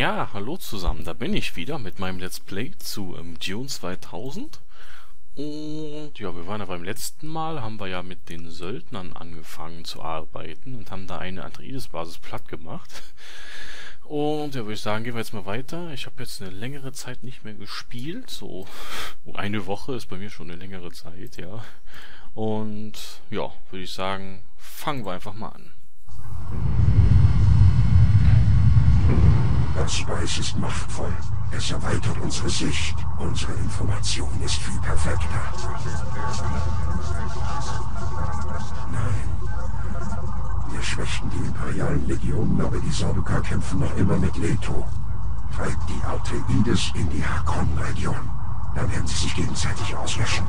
Ja, hallo zusammen, da bin ich wieder mit meinem Let's Play zu Dune 2000. Und ja, wir waren ja beim letzten Mal, haben wir ja mit den Söldnern angefangen zu arbeiten und haben da eine Atreides-Basis platt gemacht. Und ja, würde ich sagen, gehen wir jetzt mal weiter. Ich habe jetzt eine längere Zeit nicht mehr gespielt, so eine Woche ist bei mir schon eine längere Zeit, ja. Und ja, würde ich sagen, fangen wir einfach mal an. Das Spice ist machtvoll. Es erweitert unsere Sicht. Unsere Information ist viel perfekter. Nein. Wir schwächten die imperialen Legionen, aber die Sardaukar kämpfen noch immer mit Leto. Treibt die Atreides in die Hakon-Region. Dann werden sie sich gegenseitig auslöschen.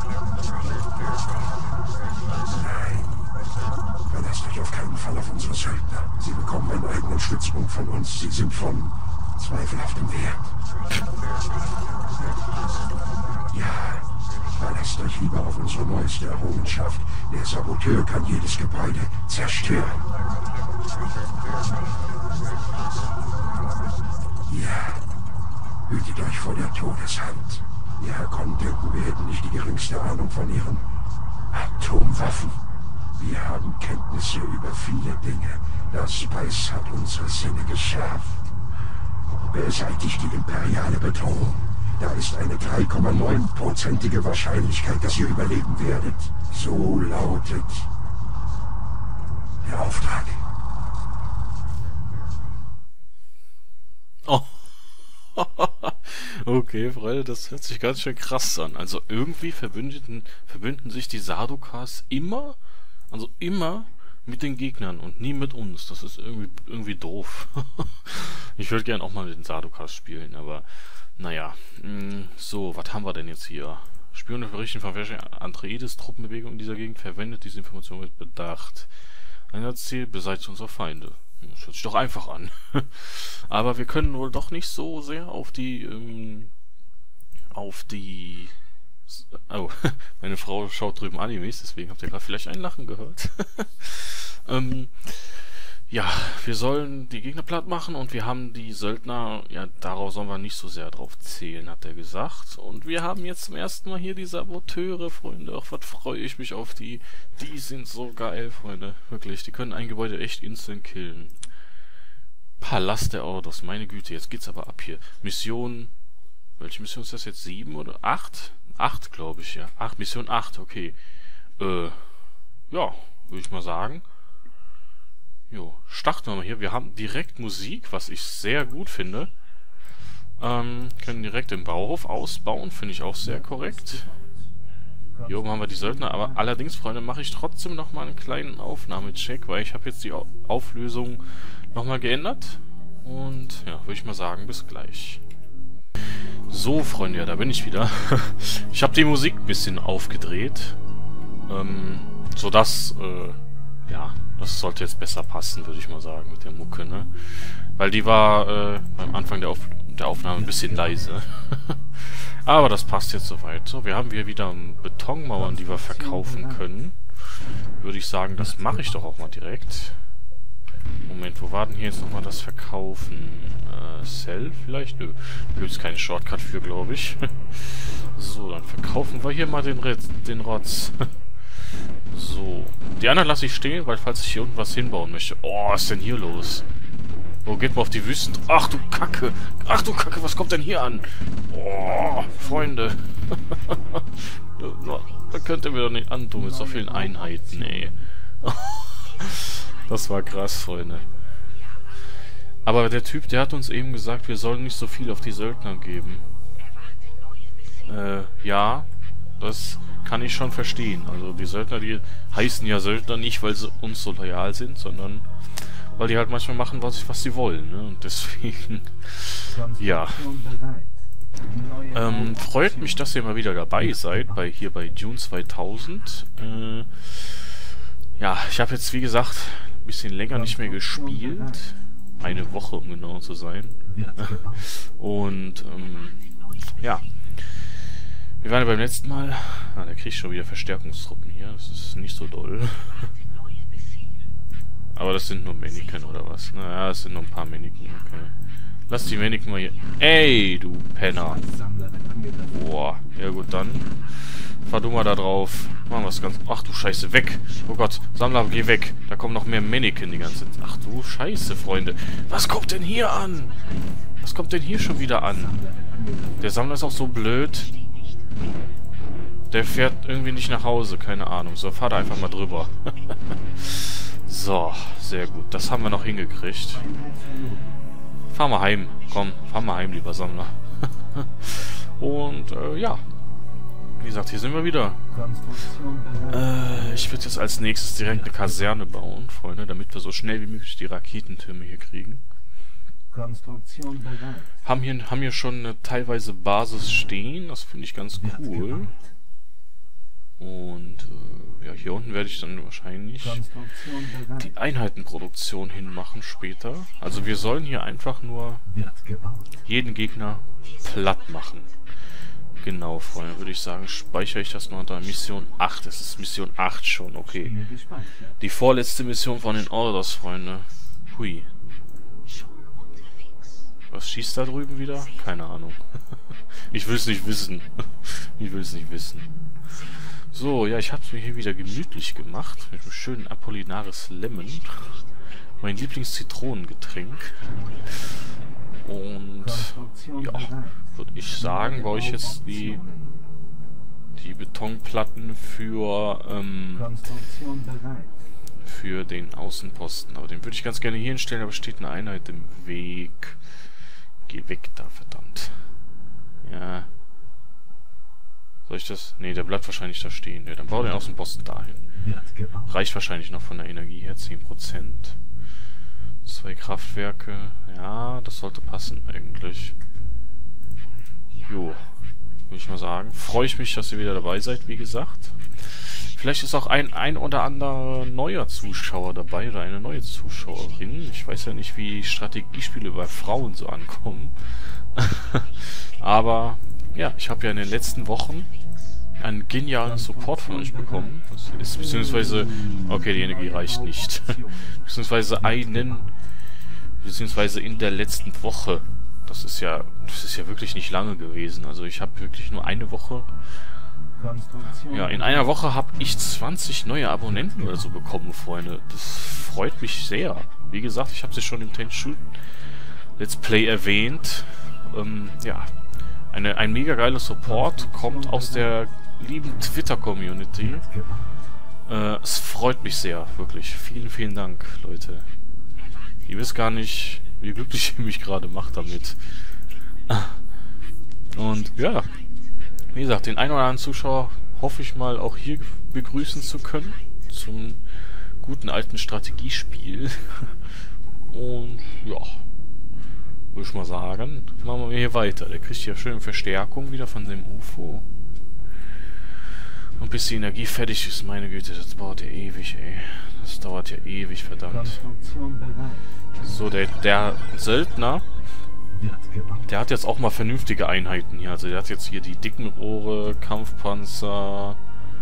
Nein. Verlasst euch auf keinen Fall auf unsere Söldner. Sie bekommen einen eigenen Stützpunkt von uns. Sie sind von zweifelhaftem Wert. Ja, verlasst euch lieber auf unsere neueste Errungenschaft. Der Saboteur kann jedes Gebäude zerstören. Ja, hütet euch vor der Todeshand. Die Hakon denken, wir hätten nicht die geringste Ahnung von ihren Atomwaffen. Wir haben Kenntnisse über viele Dinge. Das Spice hat unsere Sinne geschärft. Beseitigt die imperiale Bedrohung. Da ist eine 3,9%ige Wahrscheinlichkeit, dass ihr überleben werdet. So lautet der Auftrag. Oh. Okay, Freunde, das hört sich ganz schön krass an. Also irgendwie verbünden sich die Sardaukars immer mit den Gegnern und nie mit uns. Das ist irgendwie doof. Ich würde gern auch mal mit den Sardaukars spielen, aber naja. So, was haben wir denn jetzt hier? Spione berichten von welcher Atreides Truppenbewegung in dieser Gegend verwendet diese Information mit Bedacht. Ein Ziel, beseitigt unsere Feinde. Das hört sich doch einfach an. Aber wir können wohl doch nicht so sehr auf die oh, meine Frau schaut drüben Animes, deswegen habt ihr gerade vielleicht ein Lachen gehört. Ja, wir sollen die Gegner platt machen und wir haben die Söldner, ja, darauf sollen wir nicht so sehr drauf zählen, hat er gesagt. Und wir haben jetzt zum ersten Mal hier die Saboteure, Freunde. Ach, was freue ich mich auf die. Die sind so geil, Freunde. Wirklich, die können ein Gebäude echt instant killen. Palast der Ordos, meine Güte, jetzt geht's aber ab hier. Mission, welche Mission ist das jetzt? 7 oder 8? 8, glaube ich, ja. Mission 8, okay. Ja, würde ich mal sagen. Jo, starten wir mal hier. Wir haben direkt Musik, was ich sehr gut finde. Können direkt den Bauhof ausbauen, finde ich auch sehr korrekt. Hier oben haben wir die Söldner, aber allerdings, Freunde, mache ich trotzdem nochmal einen kleinen Aufnahmecheck, weil ich habe jetzt die Auflösung nochmal geändert. Und ja, würde ich mal sagen, bis gleich. So, Freunde, ja, da bin ich wieder. Ich habe die Musik ein bisschen aufgedreht, sodass, ja, das sollte jetzt besser passen, würde ich mal sagen, mit der Mucke, ne? Weil die war beim Anfang der Aufnahme ein bisschen leise. Aber das passt jetzt soweit. So, wir haben hier wieder Betonmauern, die wir verkaufen können. Würde ich sagen, das mache ich doch auch mal direkt. Moment, wo war denn hier jetzt nochmal das Verkaufen? Sell vielleicht? Nö, da gibt es keinen Shortcut für, glaube ich. So, dann verkaufen wir hier mal den Rotz. So, die anderen lasse ich stehen, weil falls ich hier unten was hinbauen möchte. Oh, was ist denn hier los? Oh, geht mal auf die Wüsten. Ach du Kacke! Ach du Kacke, was kommt denn hier an? Oh, Freunde. Da könnt ihr mir doch nicht antun mit so vielen Einheiten, ey. Das war krass, Freunde. Aber der Typ, der hat uns eben gesagt, wir sollen nicht so viel auf die Söldner geben. Ja, das kann ich schon verstehen. Also die Söldner, die heißen ja Söldner nicht, weil sie uns so loyal sind, sondern weil die halt manchmal machen, was sie wollen, ne? Und deswegen, ja. Freut mich, dass ihr mal wieder dabei seid, hier bei Dune 2000. Ja, ich habe jetzt, wie gesagt, ein bisschen länger nicht mehr gespielt. Eine Woche, um genau zu sein. Und, ja. Wir waren ja beim letzten Mal... Ah, der kriegt schon wieder Verstärkungstruppen hier. Das ist nicht so doll. Aber das sind nur Mannequin oder was? Naja, es sind nur ein paar Mannequin, okay. Lass die Maniken mal hier. Ey, du Penner. Boah. Ja gut, dann. Fahr du mal da drauf. Machen wir was ganz... Ach du Scheiße, weg. Oh Gott, Sammler, geh weg. Da kommen noch mehr Maniken die ganze Zeit. Ach du Scheiße, Freunde. Was kommt denn hier an? Was kommt denn hier schon wieder an? Der Sammler ist auch so blöd. Der fährt irgendwie nicht nach Hause. Keine Ahnung. So, fahr da einfach mal drüber. So, sehr gut. Das haben wir noch hingekriegt. Fahr mal heim. Komm, fahr mal heim, lieber Sammler. Und, ja. Wie gesagt, hier sind wir wieder. Ich würde jetzt als nächstes direkt eine Kaserne bauen, Freunde, damit wir so schnell wie möglich die Raketentürme hier kriegen. Haben hier schon eine teilweise Basis stehen, das finde ich ganz cool. Und ja, hier unten werde ich dann wahrscheinlich die Einheitenproduktion hinmachen später. Also wir sollen hier einfach nur jeden Gegner platt machen. Genau, Freunde, würde ich sagen, speichere ich das mal unter Mission 8. Es ist Mission 8 schon, okay. Die vorletzte Mission von den Orders, Freunde. Hui. Was schießt da drüben wieder? Keine Ahnung. Ich will es nicht wissen. Ich will es nicht wissen. So, ja, ich habe es mir hier wieder gemütlich gemacht. Mit einem schönen Apollinaris Lemon. Mein Lieblingszitronengetränk. Und ja, würde ich sagen, baue ich jetzt die Betonplatten für den Außenposten. Aber den würde ich ganz gerne hier hinstellen, aber steht eine Einheit im Weg. Geh weg da, verdammt. Ja. Soll ich das? Ne, der bleibt wahrscheinlich da stehen. Ja, dann baue den Außenposten dahin. Reicht wahrscheinlich noch von der Energie her, 10%. 2 Kraftwerke. Ja, das sollte passen eigentlich. Jo, würde ich mal sagen. Freue ich mich, dass ihr wieder dabei seid, wie gesagt. Vielleicht ist auch ein oder anderer neuer Zuschauer dabei oder eine neue Zuschauerin. Ich weiß ja nicht, wie Strategiespiele bei Frauen so ankommen. Aber ja, ich habe ja in den letzten Wochen einen genialen Support von euch bekommen. Das ist beziehungsweise... Okay, die Energie reicht nicht. Beziehungsweise in der letzten Woche. Das ist ja wirklich nicht lange gewesen. Also ich habe wirklich nur eine Woche... Ja, in einer Woche habe ich 20 neue Abonnenten oder so bekommen, Freunde. Das freut mich sehr. Wie gesagt, ich habe es schon im Tenchu Let's Play erwähnt. Ja, ein mega geiler Support kommt aus der lieben Twitter-Community. Es freut mich sehr, wirklich. Vielen, vielen Dank, Leute. Ihr wisst gar nicht, wie glücklich ihr mich gerade macht damit. Und ja, wie gesagt, den einen oder anderen Zuschauer hoffe ich mal auch hier begrüßen zu können. Zum guten alten Strategiespiel. Und ja, würde ich mal sagen, machen wir hier weiter. Der kriegt ja schön Verstärkung wieder von dem UFO. Und bis die Energie fertig ist, meine Güte, das dauert ja ewig, ey. Das dauert ja ewig, verdammt. So, der Söldner, der hat jetzt auch mal vernünftige Einheiten hier. Also der hat jetzt hier die dicken Rohre, Kampfpanzer,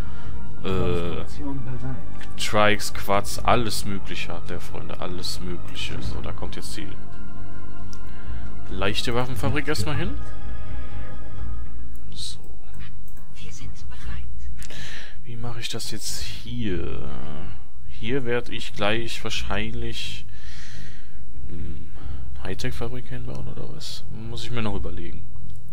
Trikes, Quads, alles mögliche hat der, Freunde, alles mögliche. So, da kommt jetzt die leichte Waffenfabrik erstmal hin. So. Wie mache ich das jetzt hier? Hier werde ich gleich wahrscheinlich Hightech-Fabrik hinbauen oder was? Muss ich mir noch überlegen.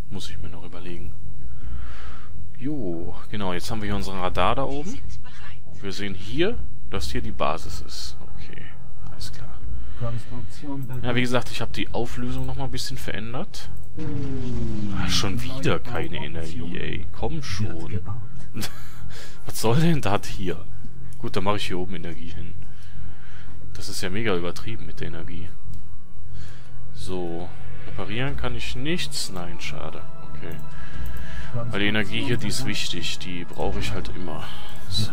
Jo, genau, jetzt haben wir hier unseren Radar da oben. Wir sehen hier, dass hier die Basis ist. Okay, alles klar. Ja, wie gesagt, ich habe die Auflösung noch mal ein bisschen verändert. Schon wieder keine Energie, ey. Komm schon. Was soll denn das hier? Gut, dann mache ich hier oben Energie hin. Das ist ja mega übertrieben mit der Energie. So, reparieren kann ich nichts. Nein, schade. Okay. Weil die Energie hier, die ist wichtig. Die brauche ich halt immer. So.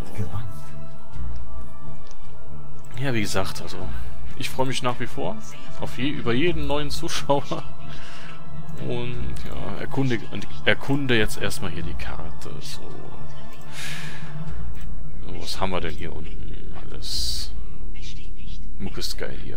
Ja, wie gesagt, also ich freue mich nach wie vor über jeden neuen Zuschauer. Und ja, erkunde jetzt erstmal hier die Karte. So, was haben wir denn hier unten alles? Muck ist geil hier.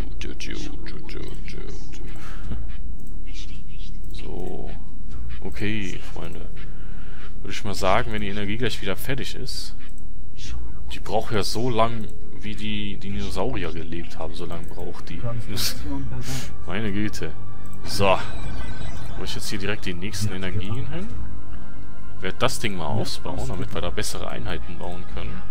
So. Okay, Freunde. Würde ich mal sagen, wenn die Energie gleich wieder fertig ist. Die braucht ja so lang, wie die Dinosaurier gelebt haben. So lange braucht die. Meine Güte. So. Wo ich jetzt hier direkt die nächsten Energien hin. Werde das Ding mal ausbauen, damit wir da bessere Einheiten bauen können.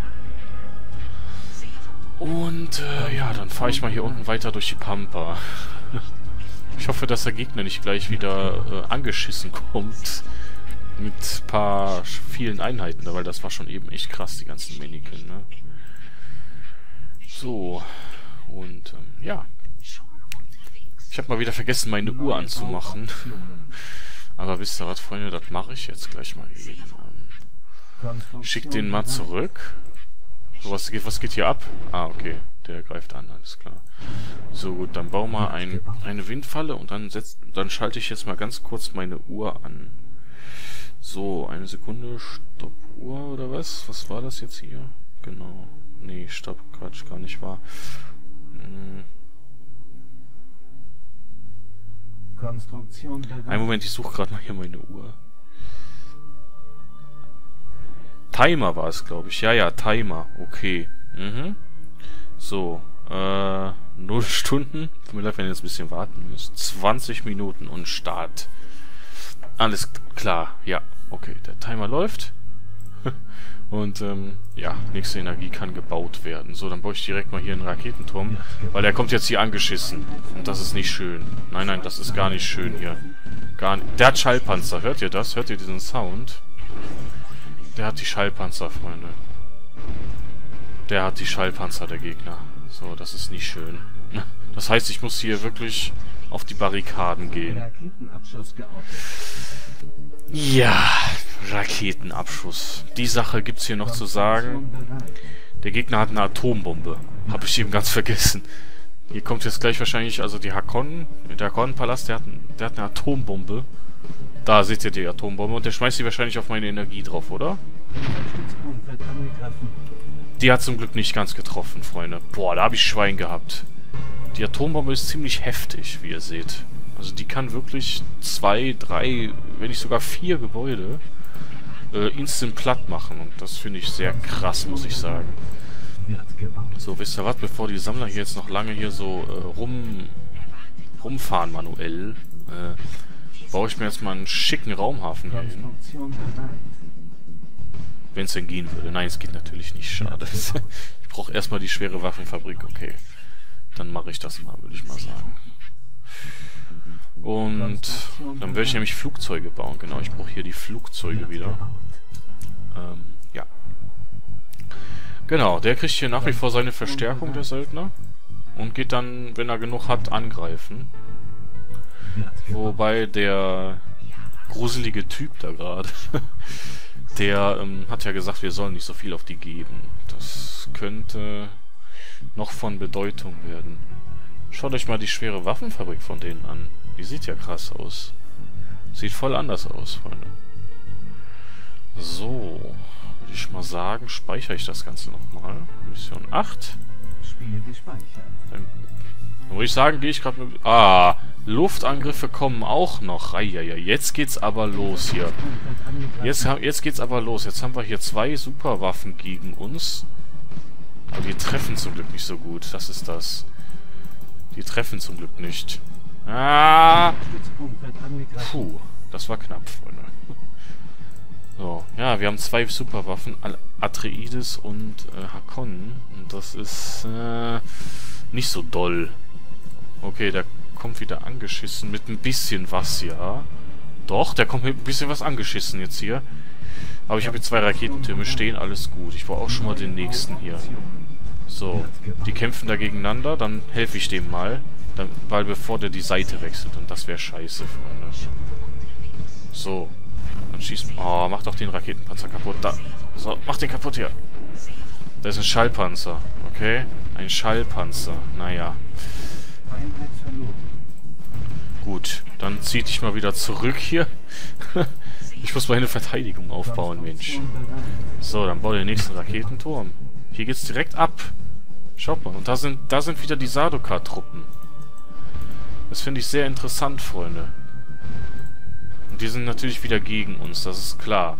Und ja, dann fahre ich mal hier unten weiter durch die Pampa. Ich hoffe, dass der Gegner nicht gleich wieder angeschissen kommt. Mit ein paar vielen Einheiten, weil das war schon eben echt krass, die ganzen Mannequin, ne? So. Und ja. Ich habe mal wieder vergessen, meine Uhr anzumachen. Aber wisst ihr was, Freunde, das mache ich jetzt gleich mal eben. Schick den mal zurück. So, was geht hier ab? Ah, okay. Der greift an, alles klar. So, gut, dann bauen wir eine Windfalle und dann schalte ich jetzt mal ganz kurz meine Uhr an. So, eine Sekunde, Stoppuhr oder was? Was war das jetzt hier? Genau. Nee, Stopp, Quatsch, gar nicht wahr. Einen Moment, ich suche gerade mal hier meine Uhr. Timer war es, glaube ich. Ja, Timer. Okay. So, 0 Stunden. Tut mir leid, wenn ihr jetzt ein bisschen warten müsst. 20 Minuten und Start. Alles klar. Ja, okay. Der Timer läuft. Und, ja, nächste Energie kann gebaut werden. So, dann baue ich direkt mal hier einen Raketenturm. Weil der kommt jetzt hier angeschissen. Und das ist nicht schön. Nein, nein, das ist gar nicht schön hier. Gar nicht. Der hat Schallpanzer. Hört ihr das? Hört ihr diesen Sound? Der hat die Schallpanzer, Freunde. Der hat die Schallpanzer, der Gegner. So, das ist nicht schön. Das heißt, ich muss hier wirklich auf die Barrikaden gehen. Ja, Raketenabschuss. Die Sache gibt's hier noch zu sagen. Der Gegner hat eine Atombombe. Habe ich eben ganz vergessen. Hier kommt jetzt gleich wahrscheinlich, also die Hakon, der Hakon-Palast, der hat eine Atombombe. Da seht ihr die Atombombe und der schmeißt sie wahrscheinlich auf meine Energie drauf, oder? Die hat zum Glück nicht ganz getroffen, Freunde. Boah, da habe ich Schwein gehabt. Die Atombombe ist ziemlich heftig, wie ihr seht. Also die kann wirklich 2, 3, wenn nicht sogar 4 Gebäude instant platt machen. Und das finde ich sehr krass, muss ich sagen. So, wisst ihr was? Bevor die Sammler hier jetzt noch lange hier so rumfahren manuell, baue ich mir jetzt mal einen schicken Raumhafen hier hin. Wenn es denn gehen würde. Nein, es geht natürlich nicht. Schade. Ich brauche erstmal die schwere Waffenfabrik. Okay. Dann mache ich das mal, würde ich mal sagen. Und dann werde ich nämlich Flugzeuge bauen. Genau, ich brauche hier die Flugzeuge wieder. Ja. Genau, der kriegt hier nach wie vor seine Verstärkung, der Söldner. Und geht dann, wenn er genug hat, angreifen. Wobei der gruselige Typ da gerade, der hat ja gesagt, wir sollen nicht so viel auf die geben. Das könnte noch von Bedeutung werden. Schaut euch mal die schwere Waffenfabrik von denen an. Die sieht ja krass aus. Sieht voll anders aus, Freunde. So, würde ich mal sagen, speichere ich das Ganze nochmal. Mission 8. Spiel gespeichert. Dann würde ich sagen, gehe ich gerade mit... Ah, Luftangriffe kommen auch noch. Eieiei, jetzt geht's aber los hier. Jetzt geht's aber los. Jetzt haben wir hier 2 Superwaffen gegen uns. Aber die treffen zum Glück nicht so gut. Das ist das. Die treffen zum Glück nicht. Ah! Puh, das war knapp, Freunde. So, ja, wir haben 2 Superwaffen. Atreides und Hakon. Und das ist nicht so doll. Okay, der kommt wieder angeschissen mit ein bisschen was, ja. Doch, der kommt mit ein bisschen was angeschissen jetzt hier. Aber ich habe hier 2 Raketentürme stehen, alles gut. Ich brauche auch schon mal den nächsten hier. So, die kämpfen da gegeneinander, dann helfe ich dem mal. Dann, weil bevor der die Seite wechselt. Und das wäre scheiße, Freunde. So. Dann schießt... Oh, mach doch den Raketenpanzer kaputt. Da. So, mach den kaputt hier. Da ist ein Schallpanzer. Okay? Ein Schallpanzer. Naja. Gut, dann zieh dich mal wieder zurück hier. Ich muss mal eine Verteidigung aufbauen, Mensch. So, dann bau den nächsten Raketenturm. Hier geht's direkt ab. Schaut mal, und da sind wieder die Sardaukar-Truppen. Das finde ich sehr interessant, Freunde. Und die sind natürlich wieder gegen uns, das ist klar.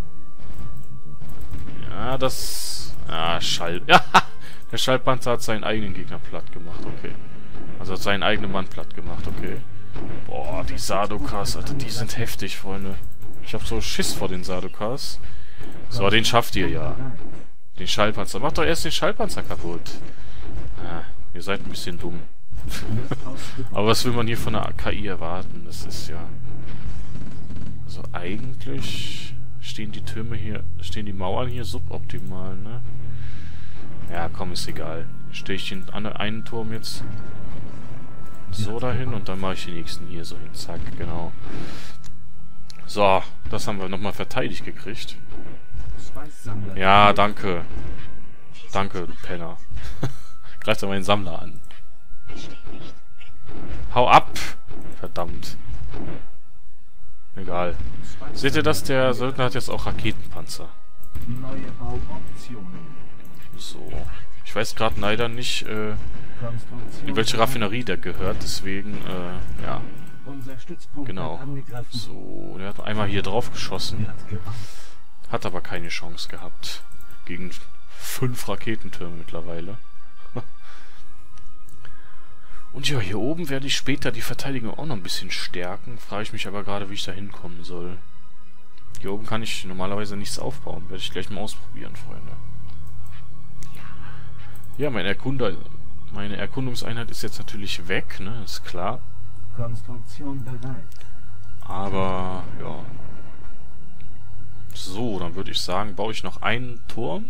Ja, das... Ja, Ja, der Schallpanzer hat seinen eigenen Gegner platt gemacht, okay. Also hat seinen eigenen Mann platt gemacht, okay. Boah, die Sardaukars, Alter, die sind heftig, Freunde. Ich hab so Schiss vor den Sardaukars. So, den schafft ihr ja. Den Schallpanzer. Macht doch erst den Schallpanzer kaputt. Ah, ihr seid ein bisschen dumm. Aber was will man hier von der KI erwarten? Das ist ja... Also eigentlich stehen die Türme hier... Stehen die Mauern hier suboptimal, ne? Ja, komm, ist egal. Stehe ich den einen Turm jetzt so dahin und dann mache ich den nächsten hier so hin. Zack, genau. So, das haben wir nochmal verteidigt gekriegt. Ja, danke. Danke, du Penner. Greift doch meinen Sammler an. Hau ab! Verdammt. Egal. Seht ihr das? Der Söldner hat jetzt auch Raketenpanzer. So. Ich weiß gerade leider nicht, in welche Raffinerie der gehört, deswegen, ja. Genau. So, der hat einmal hier drauf geschossen. Hat aber keine Chance gehabt. Gegen 5 Raketentürme mittlerweile. Und ja, hier oben werde ich später die Verteidigung auch noch ein bisschen stärken. Frage ich mich aber gerade, wie ich da hinkommen soll. Hier oben kann ich normalerweise nichts aufbauen. Werde ich gleich mal ausprobieren, Freunde. Ja, meine Erkundungseinheit ist jetzt natürlich weg, ne? Ist klar. Konstruktion bereit. Aber, ja. So, dann würde ich sagen, baue ich noch einen Turm.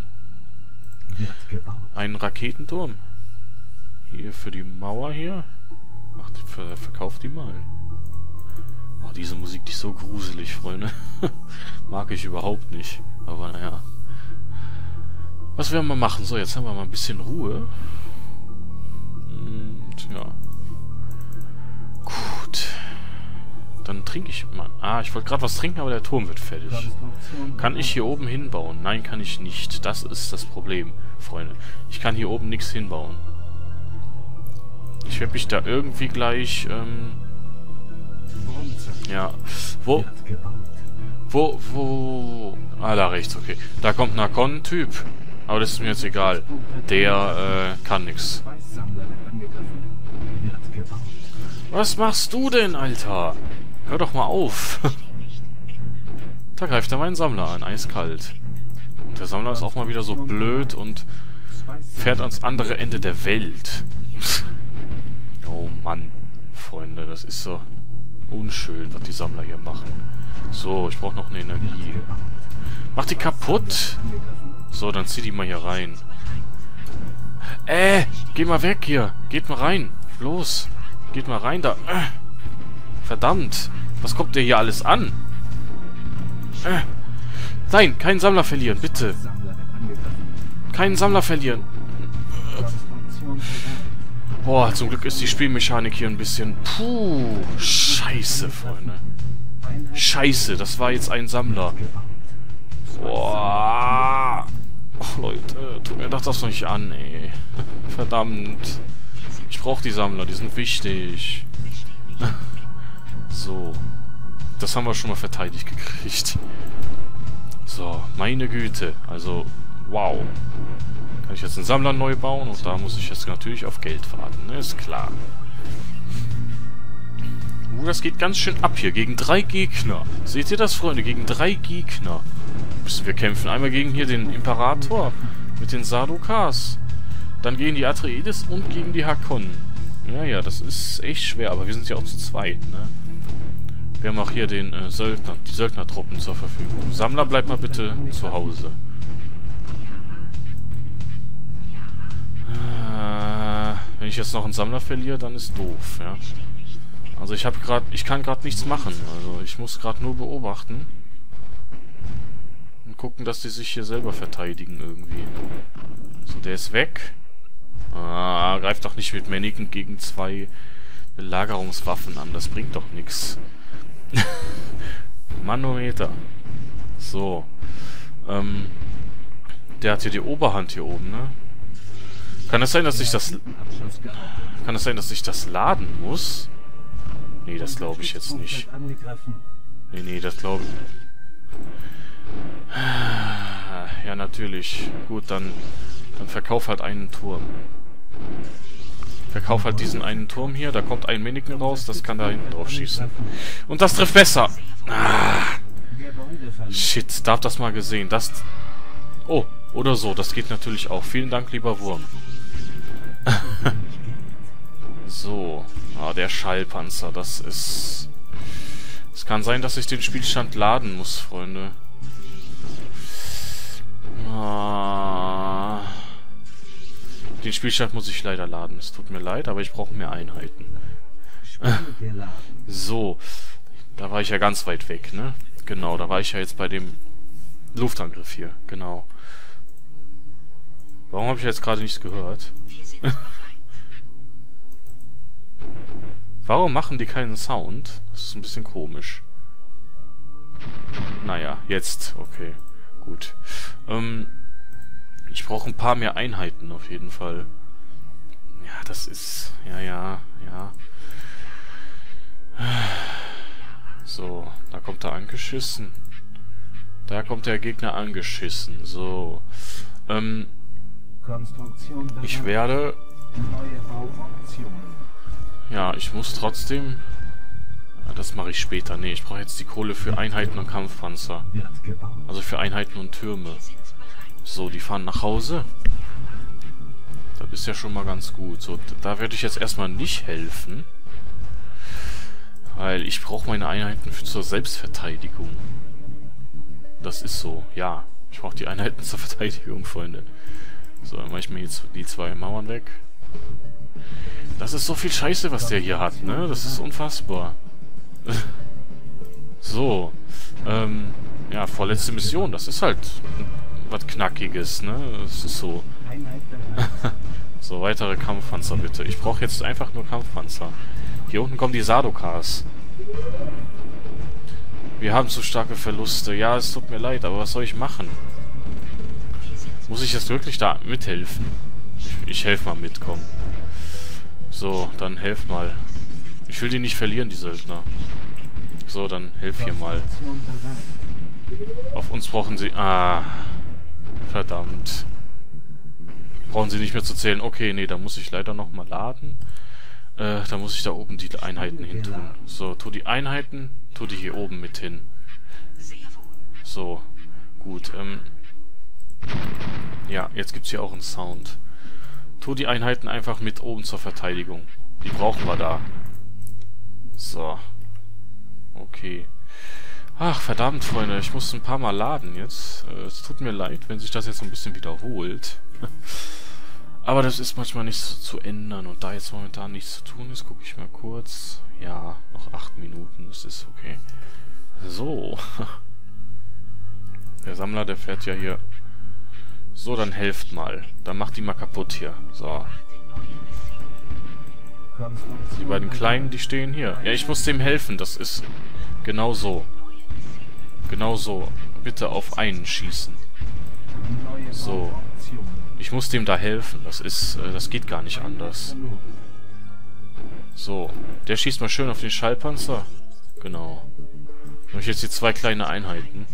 Einen Raketenturm. Hier für die Mauer hier. Ach, verkauft die mal. Oh, diese Musik, die ist so gruselig, Freunde. Mag ich überhaupt nicht. Aber naja. Was werden wir machen? So, jetzt haben wir mal ein bisschen Ruhe. Und ja. Gut. Dann trinke ich mal. Ah, ich wollte gerade was trinken, aber der Turm wird fertig. Kann ich hier oben hinbauen? Nein, kann ich nicht. Das ist das Problem, Freunde. Ich kann hier oben nichts hinbauen. Ich werde mich da irgendwie gleich, ja. Wo? Ah, da rechts, okay. Da kommt ein Nakon-Typ. Aber das ist mir jetzt egal. Der, kann nix. Was machst du denn, Alter? Hör doch mal auf. Da greift er meinen Sammler an, eiskalt. Und der Sammler ist auch mal wieder so blöd und fährt ans andere Ende der Welt. Oh Mann, Freunde, das ist so unschön, was die Sammler hier machen. So, ich brauche noch eine Energie. Mach die kaputt! So, dann zieh die mal hier rein. Geh mal weg hier. Geht mal rein. Los. Geht mal rein da. Verdammt. Was kommt dir hier alles an? Nein, keinen Sammler verlieren, bitte. Keinen Sammler verlieren. Boah, zum Glück ist die Spielmechanik hier ein bisschen... Puh, scheiße, Freunde. Scheiße, das war jetzt ein Sammler. Boah. Och, Leute, tut mir doch das noch nicht an, ey. Verdammt. Ich brauche die Sammler, die sind wichtig. So. Das haben wir schon mal verteidigt gekriegt. So, meine Güte. Also, wow. Kann ich jetzt einen Sammler neu bauen? Und da muss ich jetzt natürlich auf Geld warten, ne? Ist klar. Das geht ganz schön ab hier. Gegen 3 Gegner. Seht ihr das, Freunde? Gegen 3 Gegner müssen wir kämpfen. Einmal gegen hier den Imperator mit den Sardaukars. Dann gegen die Atreides und gegen die Hakonnen. Ja, ja, das ist echt schwer. Aber wir sind ja auch zu zweit, ne? Wir haben auch hier den die Söldnertruppen zur Verfügung. Sammler, bleibt mal bitte zu Hause. Wenn ich jetzt noch einen Sammler verliere, dann ist doof, ja. Also ich kann gerade nichts machen. Also ich muss gerade nur beobachten. Und gucken, dass die sich hier selber verteidigen irgendwie. So, der ist weg. Ah, greift doch nicht mit Mannequin gegen 2 Belagerungswaffen an. Das bringt doch nichts. Manometer. So. Der hat hier die Oberhand hier oben, ne? Kann es sein, dass ich das... Kann es sein, dass ich das laden muss? Nee, das glaube ich jetzt nicht. Nee, das glaube ich... Ja, natürlich. Gut, dann verkauf halt einen Turm. Verkauf halt diesen einen Turm hier. Da kommt ein Minigun raus, das kann da hinten drauf schießen. Und das trifft besser. Shit, darf das mal gesehen. Das... Oh, oder so. Das geht natürlich auch. Vielen Dank, lieber Wurm. So. Der Schallpanzer. Das ist... Es kann sein, dass ich den Spielstand laden muss, Freunde. Den Spielstand muss ich leider laden. Es tut mir leid, aber ich brauche mehr Einheiten. So. Da war ich ja ganz weit weg, ne? Genau, da war ich ja jetzt bei dem Luftangriff hier. Genau. Warum habe ich jetzt gerade nichts gehört? Warum machen die keinen Sound? Das ist ein bisschen komisch. Naja, jetzt. Okay, gut. Ich brauche ein paar mehr Einheiten auf jeden Fall. Ja, das ist... Ja. So, da kommt er angeschissen. Da kommt der Gegner angeschissen. So. Ich werde... Ja, ich muss trotzdem... Ja, das mache ich später. Nee, ich brauche jetzt die Kohle für Einheiten und Kampfpanzer. Also für Einheiten und Türme. So, die fahren nach Hause. Das ist ja schon mal ganz gut. So, da werde ich jetzt erstmal nicht helfen. Weil ich brauche meine Einheiten zur Selbstverteidigung. Das ist so, ja. Ich brauche die Einheiten zur Verteidigung, Freunde. So, dann mache ich mir jetzt die 2 Mauern weg. Das ist so viel Scheiße, was der hier hat, ne? Das ist unfassbar. So. Ja, vorletzte Mission. Das ist halt was Knackiges, ne? Das ist so. So, weitere Kampfpanzer bitte. Ich brauche jetzt einfach nur Kampfpanzer. Hier unten kommen die Sardokars. Wir haben zu starke Verluste. Ja, es tut mir leid, aber was soll ich machen? Muss ich jetzt wirklich da mithelfen? Ich helfe mal mit, komm. So, dann helf mal. Ich will die nicht verlieren, die Söldner. So, dann helf hier mal. Auf uns brauchen sie... Ah. Verdammt. Brauchen sie nicht mehr zu zählen. Okay, nee, da muss ich leider nochmal laden. Da muss ich da oben die Einheiten hin tun. So, tu die Einheiten, tu die hier oben mit hin. So, gut. Ja, jetzt gibt's hier auch einen Sound. Tu die Einheiten einfach mit oben zur Verteidigung. Die brauchen wir da. So. Okay. Ach, verdammt, Freunde. Ich muss ein paar Mal laden jetzt. Es tut mir leid, wenn sich das jetzt ein bisschen wiederholt. Aber das ist manchmal nicht so zu ändern. Und da jetzt momentan nichts zu tun ist, gucke ich mal kurz. Ja, noch 8 Minuten. Das ist okay. So. Der Sammler, der fährt ja hier... So, dann helft mal. Dann macht die mal kaputt hier. So. Die beiden Kleinen, die stehen hier. Ja, ich muss dem helfen. Das ist genau so. Genau so. Bitte auf einen schießen. So. Ich muss dem da helfen. Das geht gar nicht anders. So. Der schießt mal schön auf den Schallpanzer. Genau. Dann habe ich jetzt hier 2 kleine Einheiten.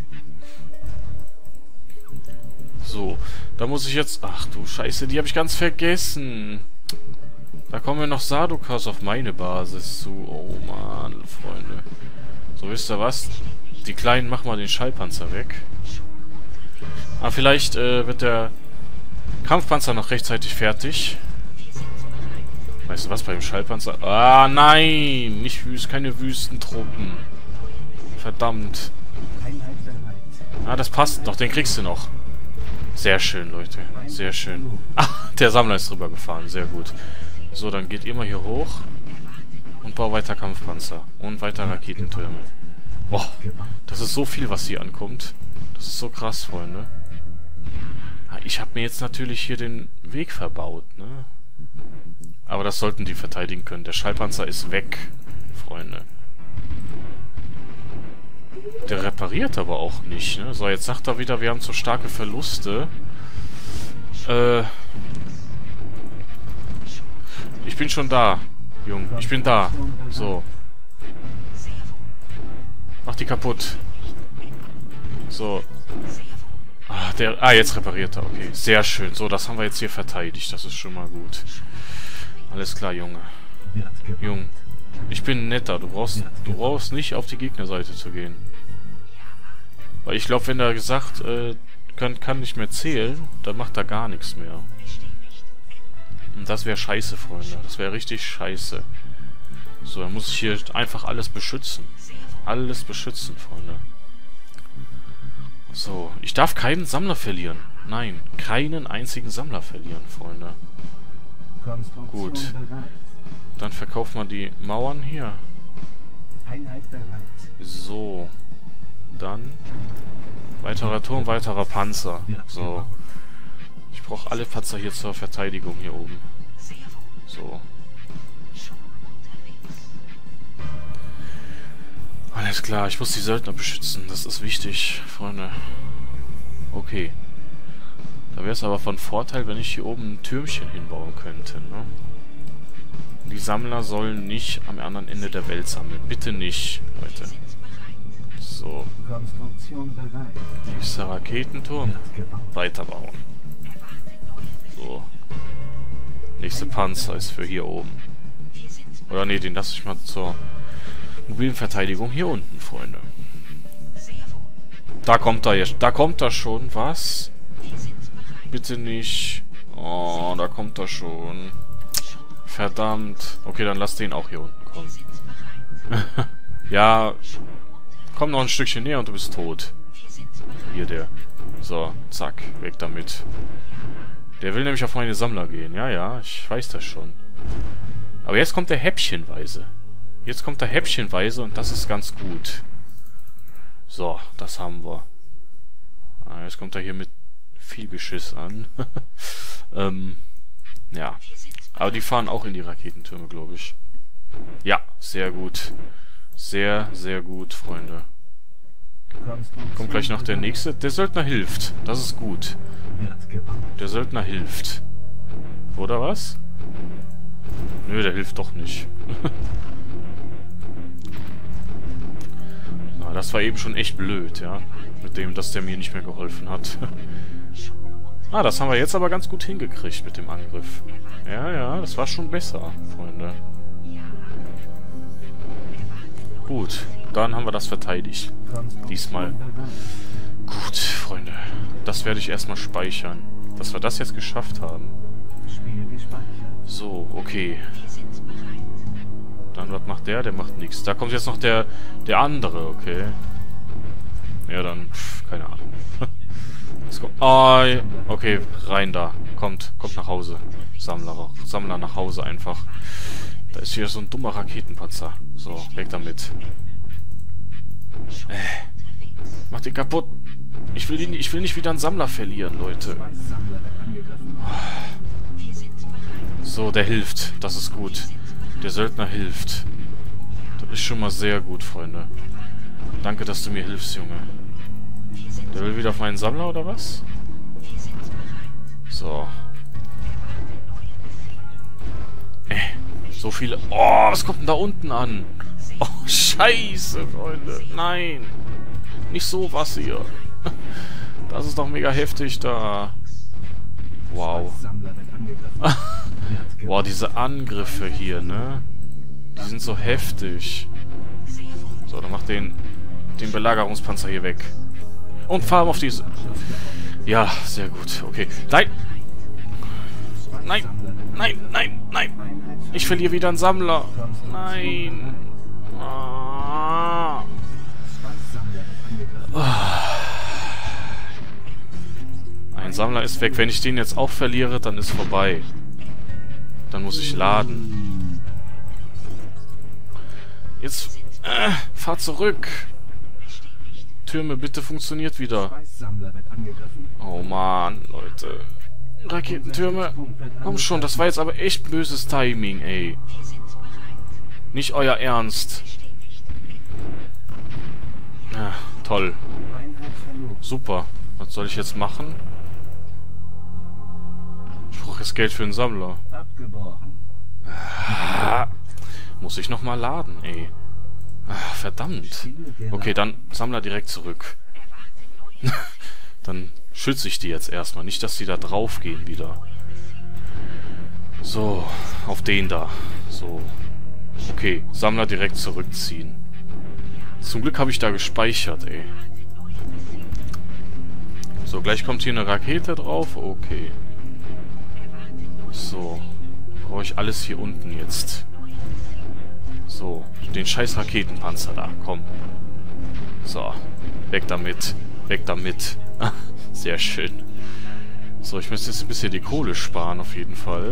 So. Da muss ich jetzt... Ach du Scheiße, die habe ich ganz vergessen. Da kommen ja noch Sardokars auf meine Basis zu. Oh Mann, Freunde. So, wisst ihr was? Die Kleinen machen mal den Schallpanzer weg. Aber vielleicht wird der Kampfpanzer noch rechtzeitig fertig. Weißt du was, bei dem Schallpanzer... Ah, nein! Keine Wüstentruppen. Verdammt. Ah, das passt noch. Den kriegst du noch. Sehr schön, Leute. Sehr schön. Ah, der Sammler ist drüber gefahren. Sehr gut. So, dann geht ihr mal hier hoch. Und bau weiter Kampfpanzer. Und weiter Raketentürme. Boah, das ist so viel, was hier ankommt. Das ist so krass, Freunde. Ich habe mir jetzt natürlich hier den Weg verbaut, ne? Aber das sollten die verteidigen können. Der Schallpanzer ist weg, Freunde. Der repariert aber auch nicht, ne? So, jetzt sagt er wieder, wir haben zu starke Verluste. bin schon da, Jung. Ich bin da. So. Mach die kaputt. So. Jetzt repariert er. Okay, sehr schön. So, das haben wir jetzt hier verteidigt. Das ist schon mal gut. Alles klar, Junge. Jung. Ich bin netter. Du brauchst nicht auf die Gegnerseite zu gehen. Weil ich glaube, wenn er gesagt, kann nicht mehr zählen, dann macht er gar nichts mehr. Und das wäre scheiße, Freunde. Das wäre richtig scheiße. So, dann muss ich hier einfach alles beschützen. Alles beschützen, Freunde. So, ich darf keinen Sammler verlieren. Nein, keinen einzigen Sammler verlieren, Freunde. Gut. Dann verkauft man die Mauern hier. So. Dann weiterer Turm, weiterer Panzer. So. Ich brauche alle Panzer hier zur Verteidigung hier oben. So. Alles klar, ich muss die Söldner beschützen. Das ist wichtig, Freunde. Okay. Da wäre es aber von Vorteil, wenn ich hier oben ein Türmchen hinbauen könnte, ne? Die Sammler sollen nicht am anderen Ende der Welt sammeln. Bitte nicht, Leute. So. Nächster Raketenturm. Weiterbauen. So. Nächste Panzer ist für hier oben. Oder nee, den lasse ich mal zur mobilen Verteidigung hier unten, Freunde. Da kommt er jetzt. Da kommt er schon. Was? Bitte nicht. Oh, da kommt er schon. Verdammt. Okay, dann lass den auch hier unten kommen. Ja. Komm noch ein Stückchen näher und du bist tot. Hier der. So, zack. Weg damit. Der will nämlich auf meine Sammler gehen. Ja, ja, ich weiß das schon. Aber jetzt kommt der häppchenweise. Jetzt kommt der häppchenweise und das ist ganz gut. So, das haben wir. Jetzt kommt er hier mit viel Geschiss an. Ja. Aber die fahren auch in die Raketentürme, glaube ich. Ja, sehr gut. Sehr, sehr gut, Freunde. Kommt gleich noch der nächste. Der Söldner hilft. Das ist gut. Der Söldner hilft. Oder was? Nö, der hilft doch nicht. Na, das war eben schon echt blöd, ja. Mit dem, dass der mir nicht mehr geholfen hat. Das haben wir jetzt aber ganz gut hingekriegt mit dem Angriff. Ja, ja, das war schon besser, Freunde. Gut, dann haben wir das verteidigt. Diesmal. Gut, Freunde. Das werde ich erstmal speichern. Dass wir das jetzt geschafft haben. So, okay. Dann, was macht der? Der macht nichts. Da kommt jetzt noch der andere, okay. Ja, dann, keine Ahnung. Okay, rein da. Kommt nach Hause. Sammler nach Hause einfach. Da ist hier so ein dummer Raketenpanzer. So, weg damit. Macht den kaputt. Ich will nicht wieder einen Sammler verlieren, Leute. So, der hilft. Das ist gut. Der Söldner hilft. Das ist schon mal sehr gut, Freunde. Danke, dass du mir hilfst, Junge. Der will wieder auf meinen Sammler, oder was? So. So viele... Oh, was kommt denn da unten an? Oh, scheiße, Freunde. Nein. Nicht sowas hier. Das ist doch mega heftig da. Wow. Wow, diese Angriffe hier, ne? Die sind so heftig. So, dann mach den Belagerungspanzer hier weg. Und fahr auf diese... Ja, sehr gut. Okay. Nein! Nein! Nein! Nein! Nein! Ich verliere wieder einen Sammler. Nein! Ah. Ein Sammler ist weg. Wenn ich den jetzt auch verliere, dann ist vorbei. Dann muss ich laden. Jetzt... fahr zurück! Türme, bitte funktioniert wieder. Oh Mann, Leute. Raketentürme. Komm schon, das war jetzt aber echt böses Timing, ey. Nicht euer Ernst. Ja, toll. Super. Was soll ich jetzt machen? Ich brauche jetzt Geld für einen Sammler. muss ich nochmal laden, ey. Ach, verdammt. Okay, dann Sammler direkt zurück. Dann schütze ich die jetzt erstmal. Nicht, dass die da drauf gehen wieder. So, auf den da. So. Okay, Sammler direkt zurückziehen. Zum Glück habe ich da gespeichert, ey. So, gleich kommt hier eine Rakete drauf. Okay. So. Brauche ich alles hier unten jetzt. So, den scheiß Raketenpanzer da, komm. So, weg damit. Weg damit. Sehr schön. So, ich müsste jetzt ein bisschen die Kohle sparen, auf jeden Fall.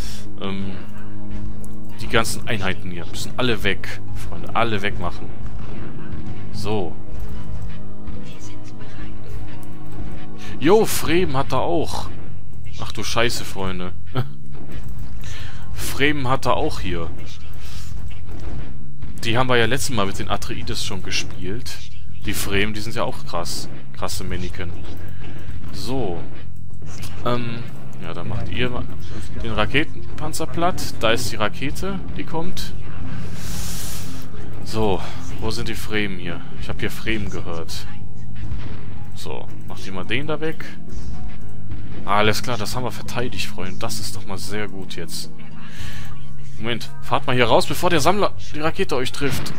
Die ganzen Einheiten hier müssen alle weg, Freunde. Alle wegmachen. So. Jo, Fremen hat er auch. Ach du Scheiße, Freunde. Fremen hat er auch hier. Die haben wir ja letztes Mal mit den Atreides schon gespielt. Die Fremen, die sind ja auch krass. Krasse Miniken. So. Ja, dann macht ihr den Raketenpanzer platt. Da ist die Rakete, die kommt. So, wo sind die Fremen hier? Ich habe hier Fremen gehört. So, macht ihr mal den da weg. Alles klar, das haben wir verteidigt, Freunde. Das ist doch mal sehr gut jetzt. Moment, fahrt mal hier raus, bevor der Sammler die Rakete euch trifft.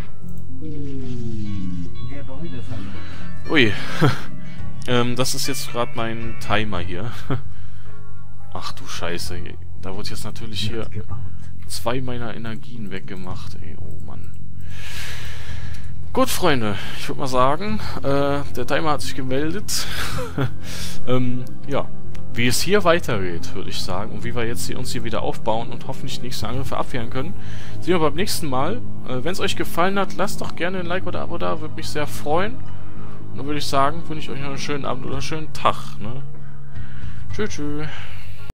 Ui. Das ist jetzt gerade mein Timer hier. Ach du Scheiße. Da wurde jetzt natürlich hier 2 meiner Energien weggemacht. Ey, oh Mann. Gut, Freunde. Ich würde mal sagen, der Timer hat sich gemeldet. Ja. Wie es hier weitergeht, würde ich sagen. Und wie wir jetzt uns hier wieder aufbauen und hoffentlich die nächsten Angriffe abwehren können. Sehen wir beim nächsten Mal. Wenn es euch gefallen hat, lasst doch gerne ein Like oder Abo da. Würde mich sehr freuen. Und dann würde ich sagen, wünsche ich euch noch einen schönen Abend oder einen schönen Tag. Ne? Tschüss, tschüss.